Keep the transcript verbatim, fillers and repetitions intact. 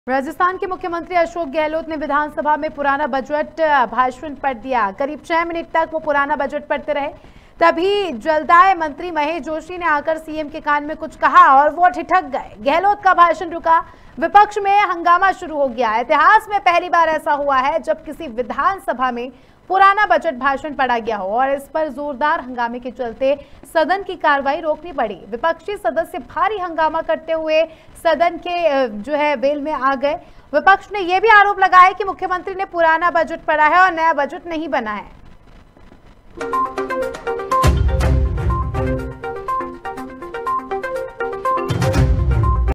राजस्थान के मुख्यमंत्री अशोक गहलोत ने विधानसभा में पुराना बजट भाषण पढ़ दिया। करीब छह मिनट तक वो पुराना बजट पढ़ते रहे। तभी जलदाय मंत्री महेश जोशी ने आकर सीएम के कान में कुछ कहा और वो ठिठक गए। गहलोत का भाषण रुका, विपक्ष में हंगामा शुरू हो गया। इतिहास में पहली बार ऐसा हुआ है जब किसी विधानसभा में पुराना बजट भाषण पढ़ा गया हो और इस पर जोरदार हंगामे के चलते सदन की कार्रवाई रोकनी पड़ी। विपक्षी सदस्य भारी हंगामा करते हुए सदन के जो है वेल में आ गए। विपक्ष ने यह भी आरोप लगाया कि मुख्यमंत्री ने पुराना बजट पढ़ा है और नया बजट नहीं बना है।